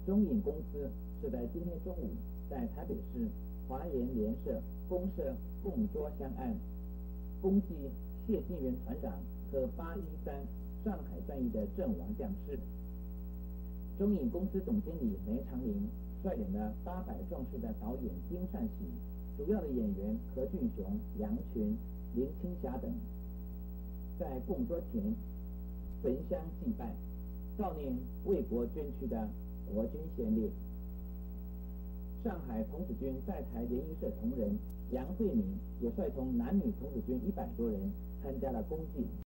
中影公司是在今天中午在台北市华研联社公社供桌相案，恭祭谢晋元团长和813上海战役的阵亡将士。中影公司总经理梅长林率领了800壮士的导演金善喜，主要的演员何俊雄、杨群、林青霞等，在供桌前焚香祭拜，悼念为国捐躯的国军先烈。上海童子军在台联谊社同仁杨慧敏也率同男女童子军100多人参加了公祭。